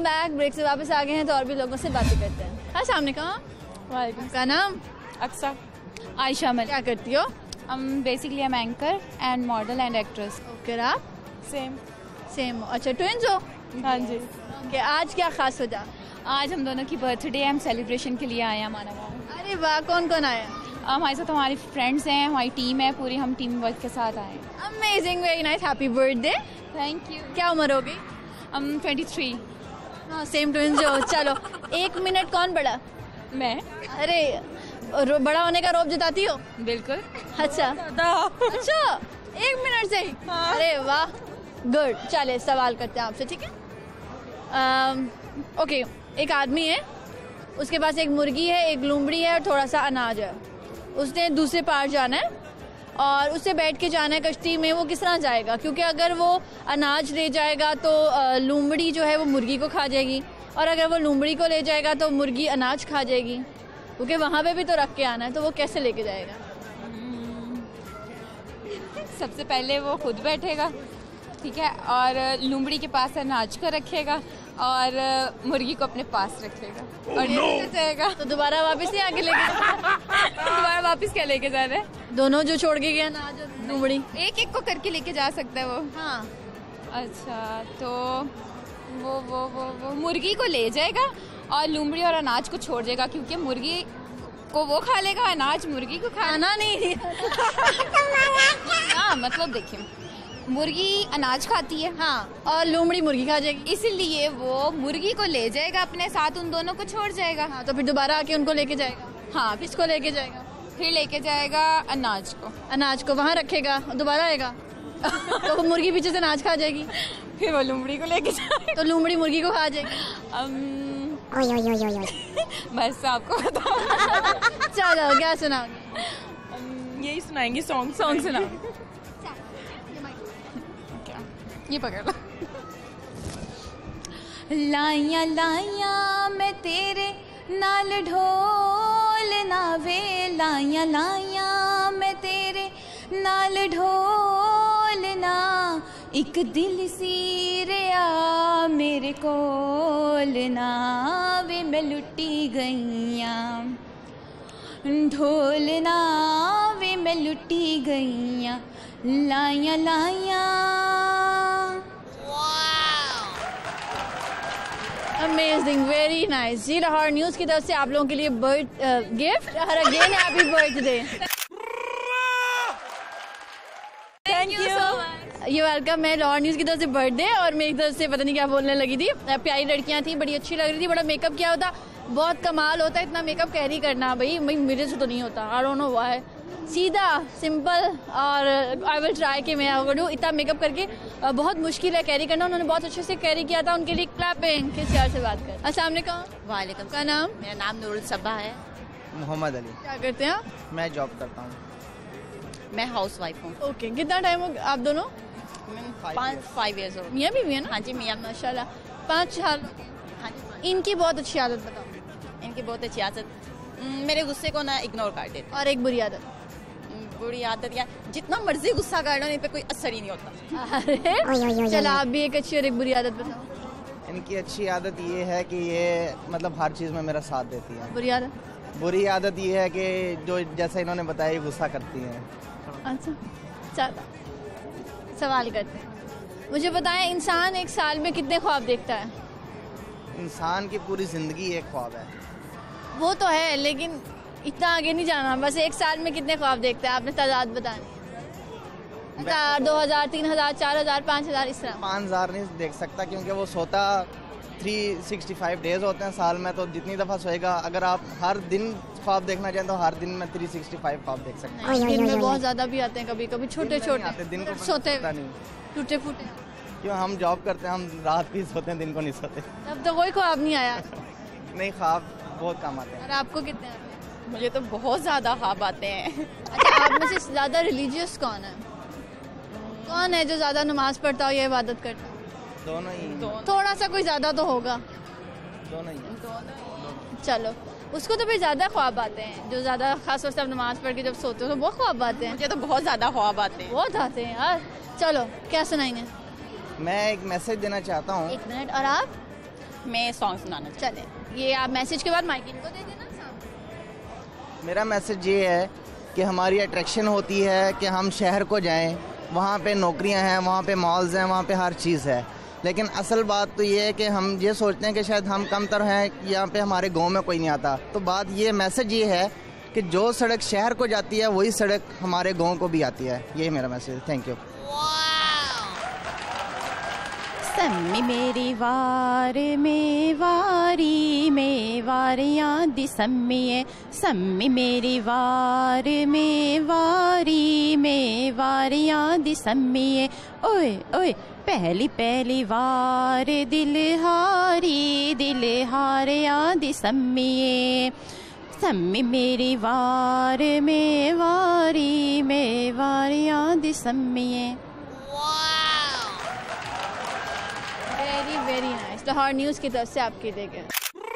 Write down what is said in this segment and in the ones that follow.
Welcome back. Break से वापस आ गए हैं तो और भी लोगों से बातें करते हैं। हाँ, सामने कहाँ? वालेकुम। का नाम? अक्सा। आयशा मलिक। क्या करती हो? Basically I'm anchor and model and actress. Okay, आप? सेम। अच्छा, ट्विंस हो? हाँ जी। ओके, आज क्या खास होता? आज हम दोनों की बर्थडे, हम सेलिब्रेशन के लिए आए हैं अमाना मॉल। अरे वाह, कौन कौन आया? हमारे साथ हमारी फ्रेंड्स हैं, हमारी टीम है पूरी, हम टीम वर्क के साथ आए हैं। Amazing, very nice, happy birthday. Thank you. क्या उम्र होगी? 23। हाँ, सेम ट्विंस हो। चलो, 1 मिनट कौन बड़ा? मैं। अरे, बड़ा होने का रौब जताती हो? बिल्कुल। अच्छा, 1 मिनट से ही? हाँ। अरे वाह, गुड। चले, सवाल करते हैं आपसे, ठीक है? ओके, एक आदमी है, उसके पास एक मुर्गी है, एक लूमड़ी है और थोड़ा सा अनाज है। उसने दूसरे पार जाना है और उससे बैठ के जाना है कश्ती में। वो किस तरह जाएगा? क्योंकि अगर वो अनाज ले जाएगा तो लूमड़ी जो है वो मुर्गी को खा जाएगी, और अगर वो लूमड़ी को ले जाएगा तो मुर्गी अनाज खा जाएगी, क्योंकि वहाँ पे भी तो रख के आना है। तो वो कैसे लेके जाएगा? सबसे पहले वो खुद बैठेगा, ठीक है, और लूमड़ी के पास अनाज को रखेगा और मुर्गी को अपने पास रखेगा और जाएगा। तो दोबारा वापस नहीं आके लेके दोबारा वापस क्या लेके जा रहे हैं? दोनों जो छोड़ के गए अनाज और लूमड़ी, एक एक को करके लेके जा सकता है वो। हाँ। अच्छा, तो वो मुर्गी को ले जाएगा और लूमड़ी और अनाज को छोड़ देगा, क्योंकि मुर्गी को वो खा लेगा, अनाज मुर्गी को खाना नहीं। हाँ, मतलब देखिए, मुर्गी अनाज खाती है, हाँ, और लूमड़ी मुर्गी खा जाएगी, इसलिए वो मुर्गी को ले जाएगा अपने साथ, उन दोनों को छोड़ जाएगा। हाँ, तो फिर दोबारा आके उनको लेके जाएगा। हाँ, किसको लेके जाएगा? फिर लेके जाएगा अनाज को। अनाज को वहाँ रखेगा, दोबारा आएगा तो वो मुर्गी पीछे से अनाज खा जाएगी। फिर वो लूमड़ी को लेके जाएगा तो लूमड़ी मुर्गी को खा जाएगी। बस आपको बताओ। चलो, क्या सुनाओगे? यही सुनाएंगे, सॉन्ग सुनाओ। ये पकड़ लो। लाइया लाइया मैं तेरे नाल ढोल नावे, लाइया लाइया मैं तेरे नाल ढोल ना, एक दिल सी रिया मेरे कोल ना वे, मैं लुटी गईया ढोल ना वे, मैं लुटी गईया लाइया लाइया। अमेजिंग, वेरी नाइस जी। लाहौर न्यूज़ की तरफ से आप लोगों के लिए गिफ्ट और again happy birthday. Thank you so much. ये वेलकम। मैं लाहौर न्यूज़ की तरफ से बर्थडे और मेरी तरफ से पता नहीं क्या बोलने लगी थी। प्यारी लड़कियां थी, बड़ी अच्छी लग रही थी, बड़ा मेकअप किया होता, बहुत कमाल होता है इतना मेकअप कैरी करना। भाई मेरे से तो नहीं होता, आई डोंट नो व्हाई। सीधा सिंपल, और आई विल ट्राई कि मैं करूँ। इतना मेकअप करके बहुत मुश्किल है कैरी करना, उन्होंने बहुत अच्छे से कैरी किया था। उनके लिए क्लैपिंग। किस यार से बात कर? अस्सलाम वालेकुम। वालेकुम। का नाम? मेरा नाम नूरुल सब्बा है। मोहम्मद अली। क्या करते हैं आप? मैं जॉब करता हूँ। मैं हाउस वाइफ हूँ। ओके, कितना टाइम हो आप दोनों? 5 years old। मियाँ बीवी है ना? हाँ जी, मियाँ। माशाल्लाह, 5 साल। हाँ जी। इनकी बहुत अच्छी आदत बताओ। इनकी बहुत अच्छी आदत, मेरे गुस्से को ना इग्नोर कर देते। और एक बुरी आदत? बुरी आदत या जितना मर्जी गुस्सा कर लो, इन पे कोई असर ही नहीं होता। अरे चलो, आप भी एक अच्छी और एक बुरी आदत बताओ। इनकी अच्छी आदत ये है कि ये मतलब हर चीज़ में मेरा साथ देती है। बुरी आदत? बुरी आदत ये है कि जो जैसा इन्होंने बताया, गुस्सा करती हैं। अच्छा, चलो सवाल करते हैं। मुझे बताएं, इंसान एक साल में कितने ख्वाब देखता है? इंसान की पूरी ज़िंदगी एक ख्वाब है। वो तो है, लेकिन इतना आगे नहीं जाना। बस एक साल में कितने ख्वाब देखता है? आपने तादाद बतानी। 1000, 2000, 3000, 4000, 5000, इस तरह। 5000 नहीं देख सकता, क्योंकि वो सोता 365 डेज होते हैं साल में, तो जितनी दफ़ा सोएगा, अगर आप हर दिन ख्वाब देखना चाहें तो हर दिन में 365 ख्वाब देख सकते हैं। दिन में बहुत ज़्यादा भी आते हैं, कभी कभी छोटे छोटे दिन को सोते नहीं, टूटे फूटे। क्यों? हम जॉब करते हैं, हम रात भी सोते हैं, दिन को नहीं सोते। तब तो कोई ख्वाब नहीं आया। नहीं, ख्वाब बहुत कम आते हैं। और आपको कितने आते हैं? मुझे तो बहुत ज्यादा ख्वाब आते हैं। अच्छा, आप में से ज्यादा रिलीजियस कौन है? कौन है जो ज्यादा नमाज पढ़ता हो या इबादत करता हो? दोनों ही। थोड़ा सा कोई ज्यादा तो होगा। दोनों ही। चलो, उसको तो फिर ज्यादा ख्वाब आते हैं, जो ज्यादा खास तौर से नमाज पढ़ के जब सोते हो तो बहुत ख्वाब आते हैं। मुझे तो बहुत ज्यादा ख्वाब आते हैं। बहुत आते हैं यार। चलो, क्या सुनाएंगे? मैं एक मैसेज देना चाहता हूँ। 1 मिनट। और आप? मैं सॉन्ग सुनाना चाहती चले, ये आप मैसेज के बाद माइक इनको दे देना सामने। मेरा मैसेज ये है कि हमारी अट्रैक्शन होती है कि हम शहर को जाएं, वहाँ पे नौकरियाँ हैं, वहाँ पे मॉल्स हैं, वहाँ पे हर चीज़ है, लेकिन असल बात तो ये है कि हम ये सोचते हैं कि शायद हम कमतर हैं, यहाँ पे हमारे गांव में कोई नहीं आता। तो बात ये मैसेज ये है कि जो सड़क शहर को जाती है वही सड़क हमारे गांव को भी आती है। यही मेरा मैसेज है। Thank you. सम्मी मेरी वार में वारियां दी सम्मी मेरी वार में वारियां दी सम्मी ओए ओए पहली पहली वार दिल हारियां दी सम्मी मेरी वार में वारियां दी सम्मी। Very very nice. Lahore news की तरफ से आपके लिए गए।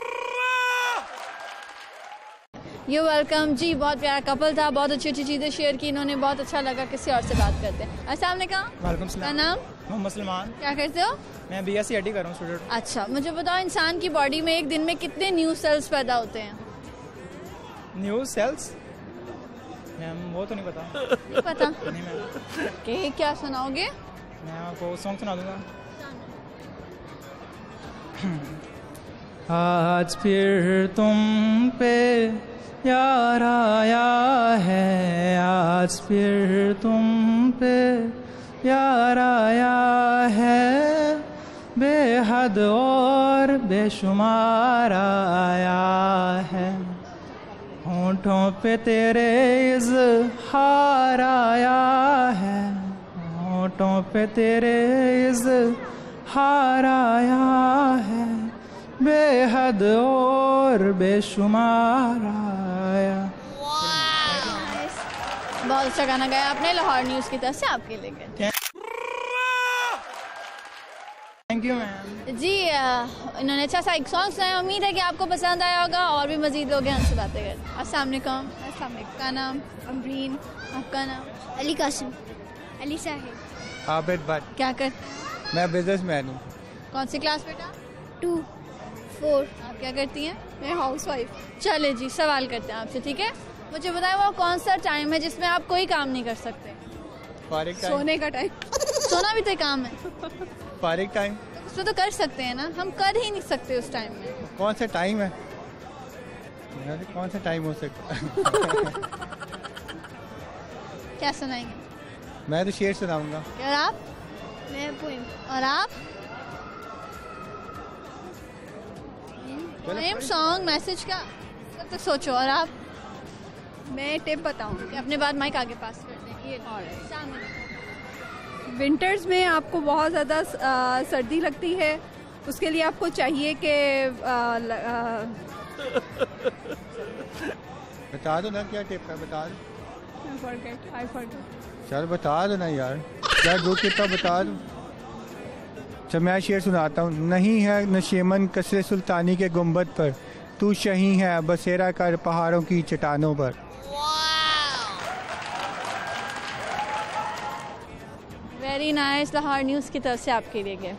यू वेलकम जी। बहुत प्यारा कपल था, बहुत अच्छी अच्छी चीज़ें शेयर की इन्होंने, बहुत अच्छा लगा। किसी और से बात करते हैं। अस्सलाम वालेकुम। वालेकुम क्या सलाम। नाम? मोहम्मद सलमान। क्या करते हो? मैं BSc IT कर रहा हूँ, स्टूडेंट। अच्छा, मुझे बताओ इंसान की बॉडी में एक दिन में कितने न्यू सेल्स पैदा होते हैं? न्यू सेल्स मैम वो तो नहीं पता। नहीं पता? नहीं मैम। कि क्या सुनाओगे? मैं आपको सॉन्ग सुना दूंगा। आज फिर तुम पे यार आया है, आज फिर तुम पे यार आया है, बेहद और बेशुमार आया है, होंठों पे तेरे इज़हार आया है, होंठों पे तेरे इज़हार आया है, बेहद और बेशुमार आया। बहुत अच्छा गाना गाया आपने। लाहौर न्यूज़ की तरफ से आपके लिए गए। थैंक यू मैम जी। इन्होंने अच्छा सा एक सॉन्ग सुनाया, उम्मीद है कि आपको पसंद आया होगा। और भी मजीद लोग हैं, उनसे बातें करते। अस्सलाम वालेकुम। आपका नाम? अमरीन। आपका नाम? अली कासिम। अली साहिब। आबिद भट्ट। क्या कर? मैं बिजनेसमैन हूँ। कौन सी क्लास बेटा? 2 4। आप क्या करती हैं? मैं हाउस वाइफ। चले जी, सवाल करते हैं आपसे, ठीक है? मुझे बताएं वो कौन सा टाइम है जिसमें आप कोई काम नहीं कर सकते? फारिग टाइम। सोने का टाइम। सोना भी तो एक काम है। फारिग टाइम। उसमें तो कर सकते हैं ना, हम कर ही नहीं सकते उस टाइम में। कौन सा टाइम है? कौन सा टाइम हो सकता है? क्या सुनाएंगे? मैं तो शेर सुनाऊंगा। और आप? मैं पोएम। और आप? पोएम, सॉन्ग, मैसेज का कब तक सोचो। और आप? मैं टिप बताऊँ? अपने बाद माइक आगे पास करते हैं। ये सामने। विंटर्स में आपको बहुत ज़्यादा सर्दी लगती है, उसके लिए आपको चाहिए कि बता दो ना क्या टिप है, बता दो। I forget. चल बता दो ना यार, क्या दो टिप है बता दो। चल मैं शेर सुनाता हूँ। नहीं है नशेमन कसरे सुल्तानी के गुंबद पर, तू शही है बसेरा कर पहाड़ों की चट्टानों पर। Very nice. लाहौर न्यूज़ की तरफ से आपके लिए गए।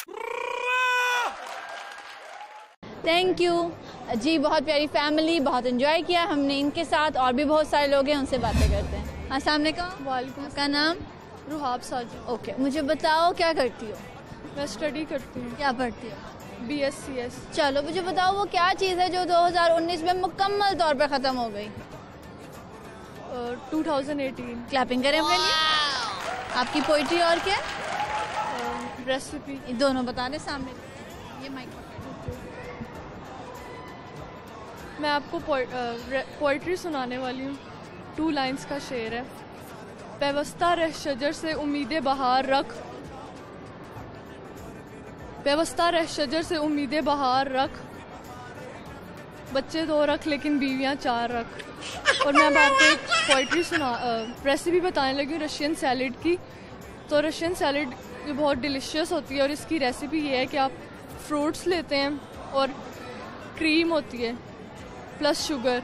थैंक यू जी। बहुत प्यारी फैमिली, बहुत एंजॉय किया हमने इनके साथ। और भी बहुत सारे लोग हैं, उनसे बातें करते हैं। अस्सलाम वालेकुम। वालेकुम। आपका नाम? रुहाब साजी। ओके, मुझे बताओ क्या करती हो? मैं स्टडी करती हूँ। क्या पढ़ती हो? BScs। चलो मुझे बताओ वो क्या चीज़ है जो 2019 में मुकम्मल तौर पर ख़त्म हो गई? 2018। क्लैपिंग करें अपने लिए। आपकी पोइट्री और क्या? रेसिपी। दोनों बता दें सामने। ये माइक। मैं आपको पोइट्री सुनाने वाली हूँ। 2 लाइन्स का शेर है। पेवस्ता रह शजर से उम्मीदें बहार रख, पेवस्ता रह शजर से उम्मीदें बहार रख, बच्चे 2 रख लेकिन बीवियाँ 4 रख। और मैं अब आपको एक पोइट्री रेसिपी बताने लगी हूँ रशियन सैलेड की। तो रशियन सैलेड ये बहुत डिलीशियस होती है और इसकी रेसिपी ये है कि आप फ्रूट्स लेते हैं और क्रीम होती है प्लस शुगर।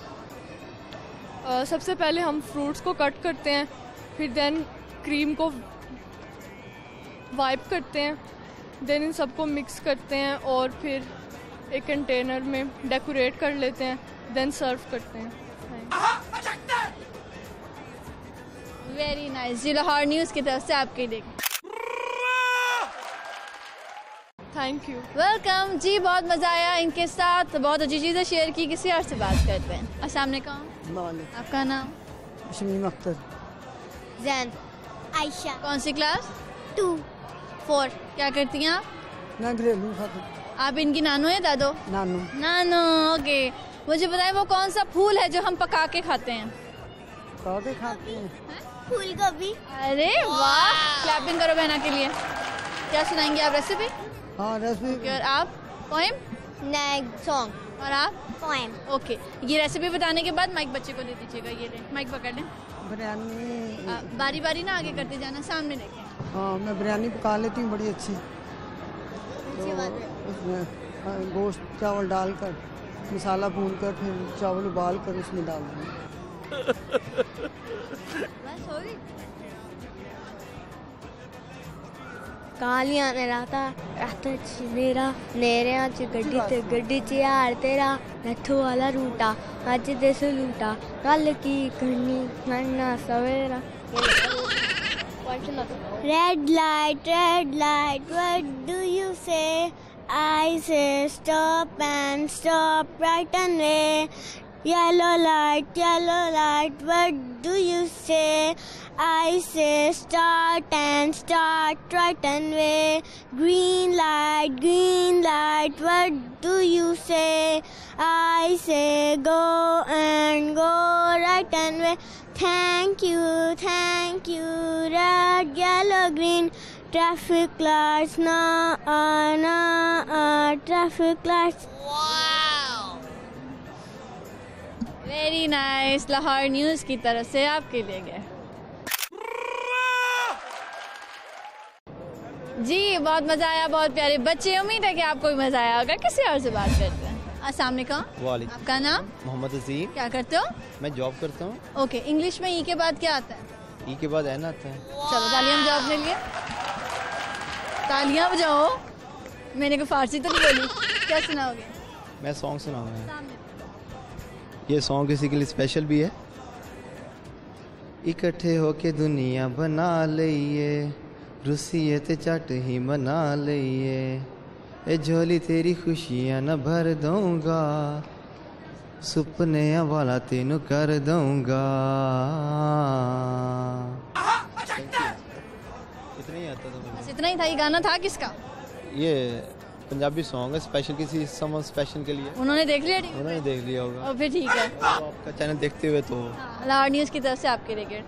सबसे पहले हम फ्रूट्स को कट करते हैं, फिर देन क्रीम को वाइप करते हैं, देन इन सबको मिक्स करते हैं और फिर एक कंटेनर में डेकोरेट कर लेते हैं, देन सर्व करते हैं। वेरी नाइस जी, लाहौर न्यूज़ की तरफ से आपके लिए। Thank you. वेलकम जी, बहुत मज़ा आया इनके साथ, बहुत अच्छी चीज़ें शेयर की। किसी और से बात करते हैं। अस्सलाम वालेकुम, आपका नाम? शमीम अख्तर। जैन। आयशा। कौन सी क्लास? 2 4। क्या करती हैं आप? मैं घरेलू खाती। आप इनकी नानो है दादो? नानू। नानो, ओके। मुझे बताएं वो कौन सा फूल है जो हम पका के खाते हैं? पका के खाते हैं? फूल गोभी। अरे वाह, क्लैपिंग करो बहना के लिए। क्या सुनाएंगे आप, रेसिपी? हाँ, रेसिपी। और आप? पोएम? नहीं, सॉन्ग। और आप? पोएम। ओके, ये रेसिपी बताने के बाद माइक बच्चे को दे दीजिएगा। ये ले, माइक पकड़ लें। बिरयानी। बारी बारी ना आगे करते जाना, सामने देखें। हाँ, मैं बिरयानी पका लेती हूँ बड़ी अच्छी। अच्छी बात है। उसमें गोश्त चावल डालकर, मसाला भून कर, फिर चावल उबाल कर उसमें डाल दूँ। बस हो गई। कालियां ने राता मेरा नेरिया च गड्डी ते गड्डी च यार तेरा नथो वाला रूटा अज दे सलूटा कल की करनी मन्ना सवेरा। Red light what do you say? I say stop and stop right and way. Yellow light, what do you say? I say start and start right and way. Green light, what do you say? I say go and go right and way. Thank you, red, yellow, green. Traffic lights, traffic lights. Wow, very nice. Lahore news की तरफ से आपके लिए गए जी, बहुत मज़ा आया, बहुत प्यारे बच्चे। उम्मीद है कि आपको भी मज़ा आया होगा। किसी और से बात करते हैं। अस्सलाम वालेकुम। वालेकुम। आपका नाम? मोहम्मद अजीम। क्या करते हो? मैं जॉब करता हूँ। ओके, इंग्लिश में ई के बाद क्या आता है? ई के बाद एन आता है। चलो तालियां बजाओ अपने लिए, तालियां बजाओ। मैंने कोई फारसी तो नहीं बोली। क्या सुनाओगे? मैं सॉन्ग सुनाऊंगा। ये सॉन्ग किसी के लिए स्पेशल भी है। इकट्ठे होके दुनिया बना लईए, रुसीए ते झट ही मना लईए, ए झोली तेरी खुशियां न भर दूंगा, सुपने वाला तेनू कर दूंगा। इतना ही आता था। बस इतना ही था। ये गाना था किसका? ये पंजाबी सॉन्ग है, स्पेशल किसी समवन स्पेशल के लिए। उन्होंने देख लिया? उन्होंने देख लिया होगा। और फिर ठीक है। तो आपका चैनल देखते हुए तो लाहौर न्यूज़ की तरफ से आपके लिए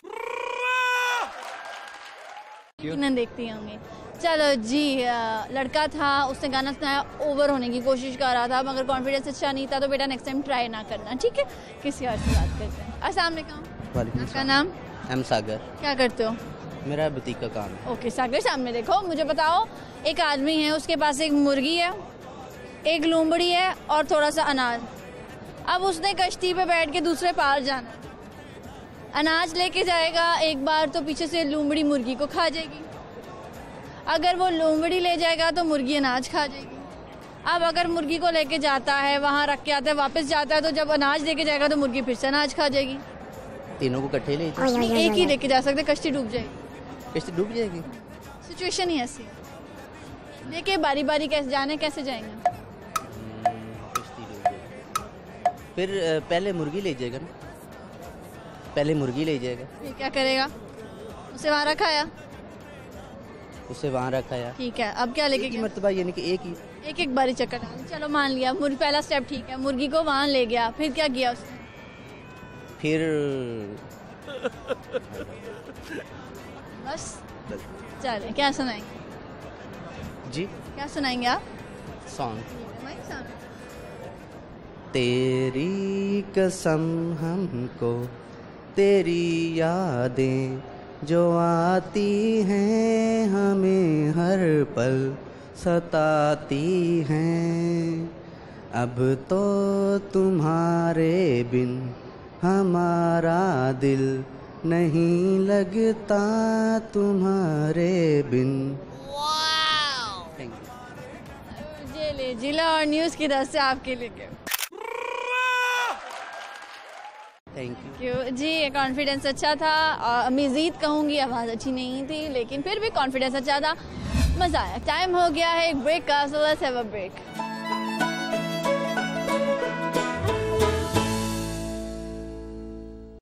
किन्हें देखती होंगी। चलो जी, लड़का था, उसने गाना सुनाया, ओवर होने की कोशिश कर रहा था, मगर कॉन्फिडेंस अच्छा नहीं था, तो बेटा नेक्स्ट टाइम ट्राई ना करना, ठीक है? किसी और से बात करते हैं। अस्सलाम वालेकुम। आपका नाम? एम सागर। क्या करते हो? मेरा बुटीक का काम है। ओके सागर, सामने देखो। मुझे बताओ, एक आदमी है, उसके पास एक मुर्गी है, एक लूमड़ी है और थोड़ा सा अनाज। अब उसने कश्ती पे बैठ के दूसरे पार जाना। अनाज लेके जाएगा एक बार तो पीछे से लूमड़ी मुर्गी को खा जाएगी। अगर वो लूमड़ी ले जाएगा तो मुर्गी अनाज खा जाएगी। अब अगर मुर्गी को लेके जाता है, वहाँ रख के आता है, वापस जाता है, तो जब अनाज लेके जाएगा तो मुर्गी फिर से अनाज खा जाएगी। तीनों को इकट्ठे ले एक ही लेके जा सकते, कश्ती डूब जाएगी। कश्ती डूब जाएगी। सिचुएशन ही ऐसी। देखिए बारी बारी कैसे जाने, कैसे जाएंगे? कश्ती डूब जाएगी। फिर पहले मुर्गी ले जाएगा ना, पहले मुर्गी ले जाएगा। फिर क्या करेगा? उसे वहाँ रखाया। उसे वहाँ रखाया। ठीक है, अब क्या लेके गया? मर्तबा यानी कि एक एक बारी चक्कर डाल। चलो मान लिया, पहला स्टेप ठीक है, मुर्गी को वहाँ ले गया। फिर क्या किया उसने? फिर बस चले, क्या सुनाएंगे जी? क्या सुनाएंगे आप? सॉन्ग। तेरी कसम हमको तेरी यादें जो आती हैं हमें हर पल सताती हैं, अब तो तुम्हारे बिन हमारा दिल नहीं लगता तुम्हारे बिन। ये जिला और न्यूज़ की तरफ से आपके लिए थैंक यू। क्यों जी, कॉन्फिडेंस अच्छा था। मज़ीद कहूँगी आवाज़ अच्छी नहीं थी, लेकिन फिर भी कॉन्फिडेंस अच्छा था, मज़ा आया। टाइम हो गया है एक ब्रेक का, so let's have a break.